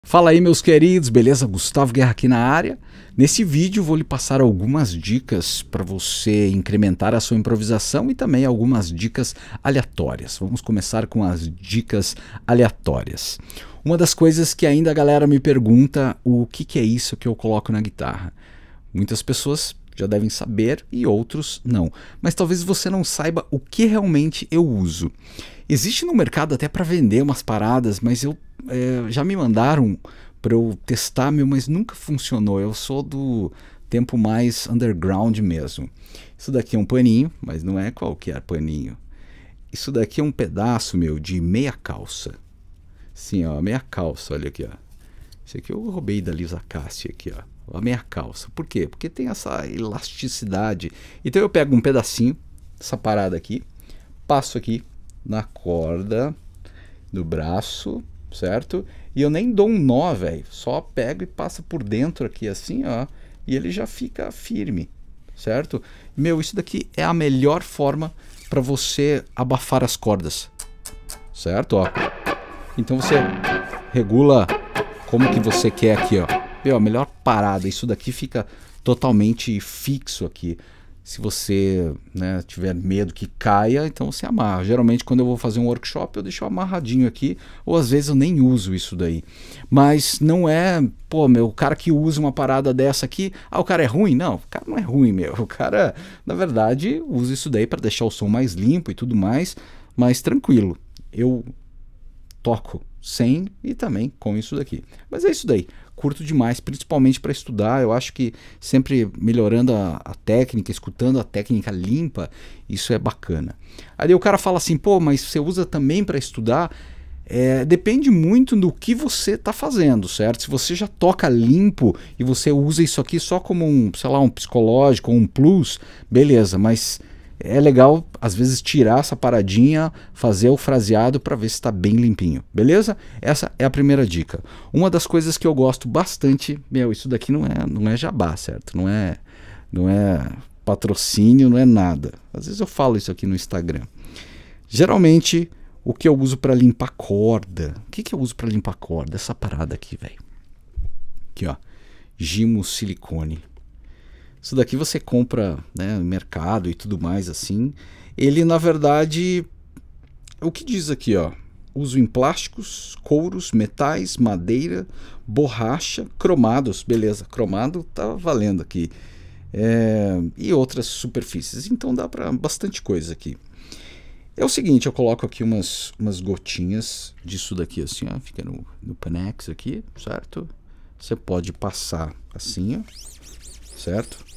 Fala aí, meus queridos, beleza? Gustavo Guerra aqui na área. Nesse vídeo vou lhe passar algumas dicas para você incrementar a sua improvisação e também algumas dicas aleatórias. Vamos começar com as dicas aleatórias. Uma das coisas que ainda a galera me pergunta, o que é isso que eu coloco na guitarra? Muitas pessoas já devem saber e outros não. Mas talvez você não saiba o que realmente eu uso. Existe no mercado até para vender umas paradas, mas já me mandaram para eu testar, mas nunca funcionou. Eu sou do tempo mais underground mesmo. Isso daqui é um paninho, mas não é qualquer paninho. Isso daqui é um pedaço, de meia calça. Sim, ó, meia calça, olha aqui, ó. Isso aqui eu roubei da Lisa Cássia aqui, ó. A meia calça. Por quê? Porque tem essa elasticidade. Então eu pego um pedacinho, essa parada aqui, passo aqui na corda do braço, certo? E eu nem dou um nó, velho. Só pego e passa por dentro aqui assim, ó. E ele já fica firme, certo? Isso daqui é a melhor forma para você abafar as cordas, certo? Ó. Então você regula como que você quer aqui, ó. A melhor parada. Isso daqui fica totalmente fixo aqui. Se você tiver medo que caia, então você amarra. Geralmente quando eu vou fazer um workshop eu deixo amarradinho aqui, ou às vezes eu nem uso isso daí. Mas não é, o cara que usa uma parada dessa aqui, o cara é ruim? Não, o cara não é ruim, o cara, na verdade, usa isso daí para deixar o som mais limpo e tudo mais tranquilo. Eu toco sem e também com isso daqui. Mas é isso daí. Curto demais, principalmente para estudar. Eu acho que sempre melhorando a técnica, escutando a técnica limpa, isso é bacana. Aí o cara fala assim, mas você usa também para estudar? Depende muito do que você está fazendo, certo? Se você já toca limpo e você usa isso aqui só como um, sei lá, um psicológico ou um plus, beleza, mas é legal, às vezes, tirar essa paradinha, fazer o fraseado para ver se está bem limpinho, beleza? Essa é a primeira dica. Uma das coisas que eu gosto bastante, isso daqui não é jabá, certo? Não é patrocínio, não é nada. Às vezes eu falo isso aqui no Instagram. Geralmente, o que eu uso para limpar corda, o que eu uso para limpar corda? Essa parada aqui, velho. Aqui, ó, Gimo silicone. Isso daqui você compra no mercado e tudo mais assim. Ele, na verdade, o que diz aqui, ó? Uso em plásticos, couros, metais, madeira, borracha, cromados. Beleza, cromado tá valendo aqui. E outras superfícies. Então dá para bastante coisa aqui. É o seguinte, eu coloco aqui umas gotinhas disso daqui assim, ó. Fica no Panex aqui, certo? Você pode passar assim, ó. Certo?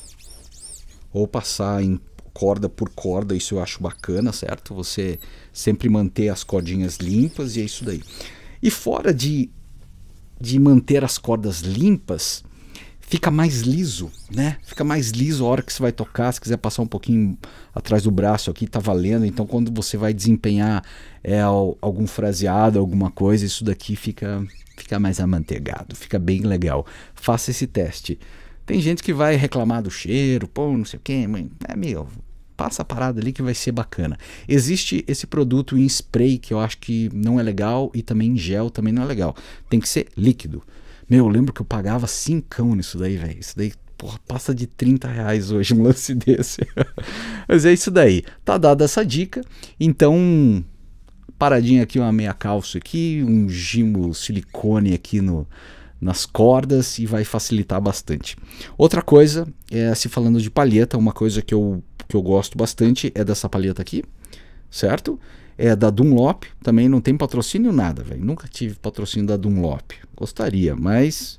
Ou passar em corda por corda, isso eu acho bacana, certo? Você sempre manter as cordinhas limpas e é isso daí. E fora de manter as cordas limpas, fica mais liso, né? Fica mais liso a hora que você vai tocar. Se quiser passar um pouquinho atrás do braço aqui, tá valendo. Então quando você vai desempenhar algum fraseado, alguma coisa, isso daqui fica mais amanteigado, fica bem legal. Faça esse teste. Tem gente que vai reclamar do cheiro, não sei o que, mas passa a parada ali que vai ser bacana. Existe esse produto em spray que eu acho que não é legal e também em gel também não é legal. Tem que ser líquido. Eu lembro que eu pagava 5 nisso daí, velho. Isso daí, passa de R$30 hoje um lance desse. Mas é isso daí. Tá dada essa dica. Então, paradinha aqui, uma meia calça aqui, um gimo silicone aqui nas cordas e vai facilitar bastante. Outra coisa, se falando de palheta, uma coisa que eu gosto bastante é dessa palheta aqui, certo? É da Dunlop, também não tem patrocínio nada, velho. Nunca tive patrocínio da Dunlop. Gostaria, mas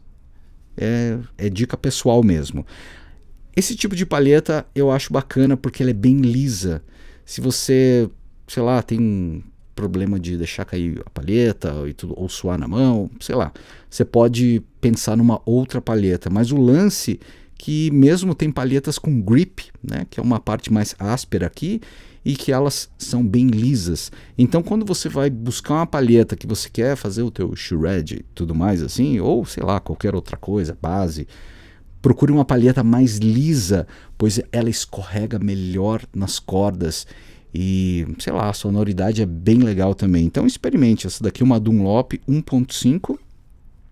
é dica pessoal mesmo. Esse tipo de palheta eu acho bacana porque ela é bem lisa. Se você, sei lá, tem problema de deixar cair a palheta ou suar na mão, sei lá, você pode pensar numa outra palheta, mas o lance que mesmo tem palhetas com grip, que é uma parte mais áspera aqui e que elas são bem lisas. Então quando você vai buscar uma palheta que você quer fazer o teu shred e tudo mais assim, ou sei lá, qualquer outra coisa, base, procure uma palheta mais lisa, pois ela escorrega melhor nas cordas. E, sei lá, a sonoridade é bem legal também. Então experimente. Essa daqui é uma Dunlop 1.5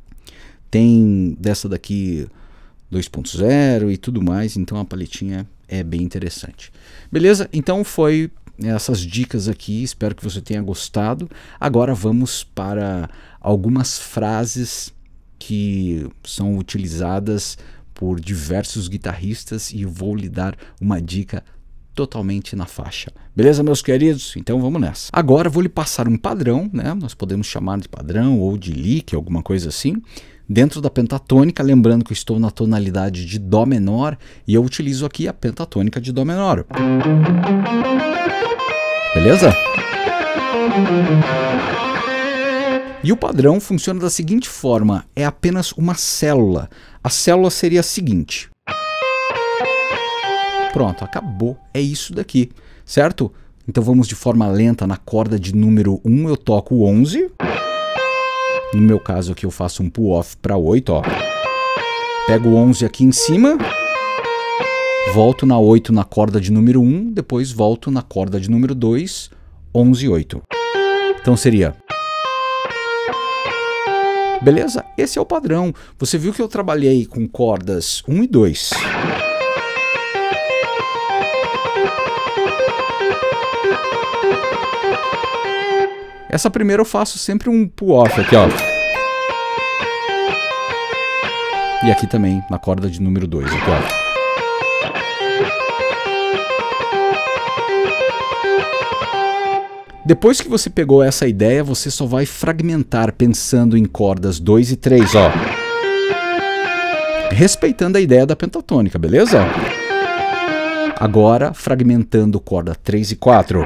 tem dessa daqui 2.0 e tudo mais, então a paletinha é bem interessante. Beleza? Então foi essas dicas aqui, espero que você tenha gostado. Agora vamos para algumas frases que são utilizadas por diversos guitarristas e eu vou lhe dar uma dica totalmente na faixa. Beleza, meus queridos? Então vamos nessa. Agora vou lhe passar um padrão, né? Nós podemos chamar de padrão ou de lick, alguma coisa assim, dentro da pentatônica, lembrando que eu estou na tonalidade de Dó menor e eu utilizo aqui a pentatônica de Dó menor. Beleza? E o padrão funciona da seguinte forma, é apenas uma célula. A célula seria a seguinte. Pronto, acabou. É isso daqui, certo? Então vamos de forma lenta na corda de número 1, eu toco o 11. No meu caso aqui eu faço um pull-off para 8, ó. Pego o 11 aqui em cima. Volto na 8 na corda de número 1, depois volto na corda de número 2, 11 e 8. Então seria... Beleza? Esse é o padrão. Você viu que eu trabalhei com cordas 1 e 2. Essa primeira eu faço sempre um pull-off aqui, ó. E aqui também, na corda de número 2, aqui, ó. Depois que você pegou essa ideia, você só vai fragmentar pensando em cordas 2 e 3, ó. Respeitando a ideia da pentatônica, beleza? Agora, fragmentando corda 3 e 4.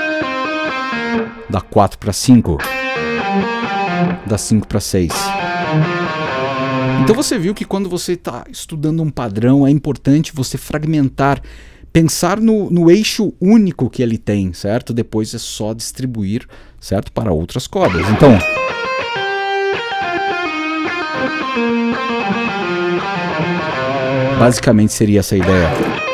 Da 4 para 5. Da 5 para 6. Então você viu que quando você está estudando um padrão, é importante você fragmentar, pensar no eixo único que ele tem, certo? Depois é só distribuir, certo? Para outras cordas. Então... basicamente seria essa ideia.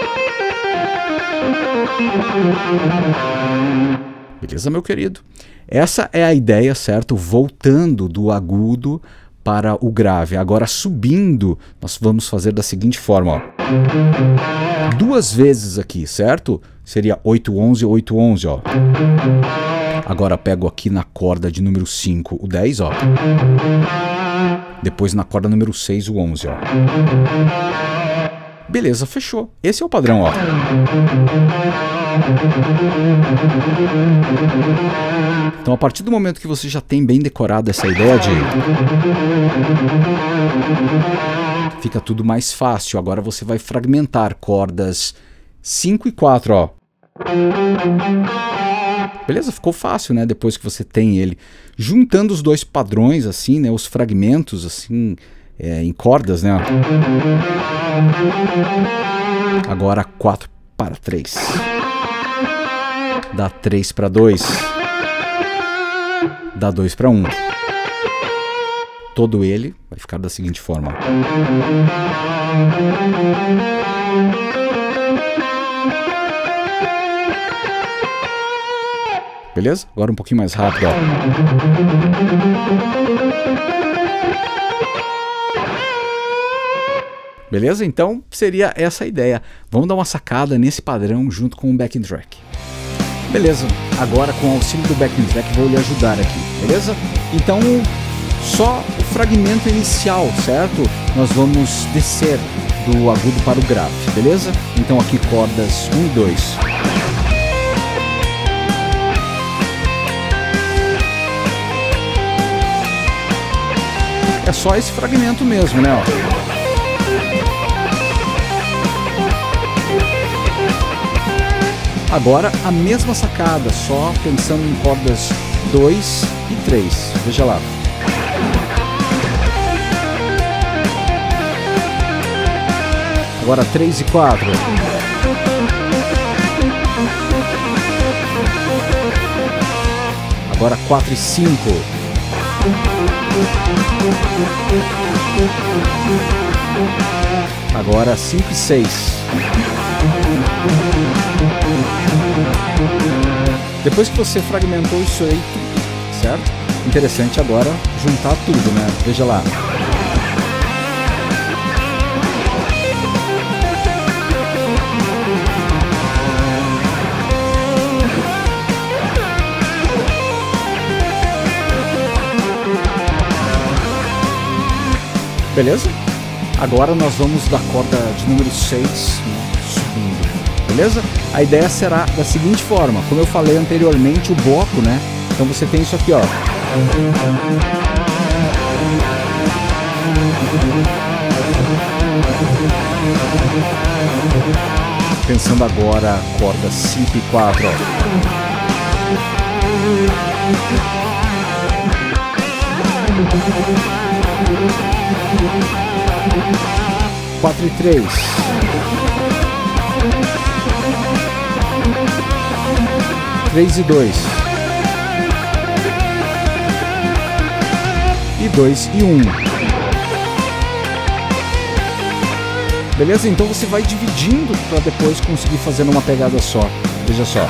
Beleza, meu querido? Essa é a ideia, certo? Voltando do agudo para o grave. Agora subindo, nós vamos fazer da seguinte forma, ó. 2 vezes aqui, certo? Seria 8, 11, 8, 11, ó. Agora pego aqui na corda de número 5 o 10, ó. Depois na corda número 6 o 11, ó. Beleza, fechou. Esse é o padrão, ó. Então, a partir do momento que você já tem bem decorado essa ideia de... fica tudo mais fácil. Agora você vai fragmentar cordas 5 e 4, ó. Beleza? Ficou fácil, né? Depois que você tem ele. Juntando os dois padrões, assim, né? Os fragmentos, assim... em cordas, né? Agora 4 para 3. Dá 3 para 2. Dá 2 para 1. Todo ele vai ficar da seguinte forma. Beleza? Agora um pouquinho mais rápido, ó. Beleza? Então seria essa a ideia. Vamos dar uma sacada nesse padrão junto com o backing track. Beleza, agora com o auxílio do backing track vou lhe ajudar aqui, beleza? Então só o fragmento inicial, certo? Nós vamos descer do agudo para o grave, beleza? Então aqui cordas 1 e 2. É só esse fragmento mesmo, né? Ó. Agora a mesma sacada, só pensando em cordas 2 e 3. Veja lá. Agora 3 e 4. Agora 4 e 5. Agora 5 e 6. Depois que você fragmentou isso aí tudo, certo? Interessante agora juntar tudo, né? Veja lá. Beleza? Agora nós vamos da corda de número 6, né, subindo. Beleza? A ideia será da seguinte forma, como eu falei anteriormente, o bloco, né? Então você tem isso aqui, ó. Pensando agora, corda 5 e 4, ó. 4 e 3. 3 e 2. E 2 e 1. Beleza? Então você vai dividindo para depois conseguir fazer numa pegada só. Veja só.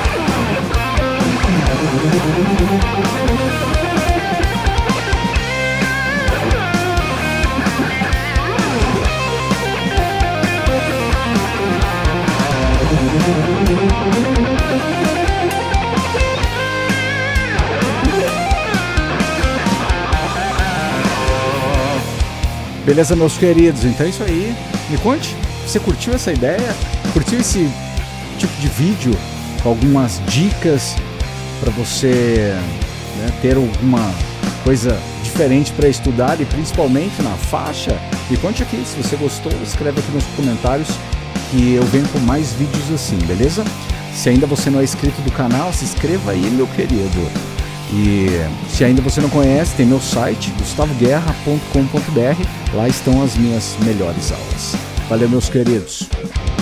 Beleza, meus queridos? Então é isso aí. Me conte, você curtiu essa ideia? Curtiu esse tipo de vídeo com algumas dicas para você, né, ter alguma coisa diferente para estudar e principalmente na faixa? Me conte aqui, se você gostou, escreve aqui nos comentários que eu venho com mais vídeos assim, beleza? Se ainda você não é inscrito do canal, se inscreva aí, meu querido. E se ainda você não conhece, tem meu site, gustavoguerra.com.br. Lá estão as minhas melhores aulas. Valeu, meus queridos.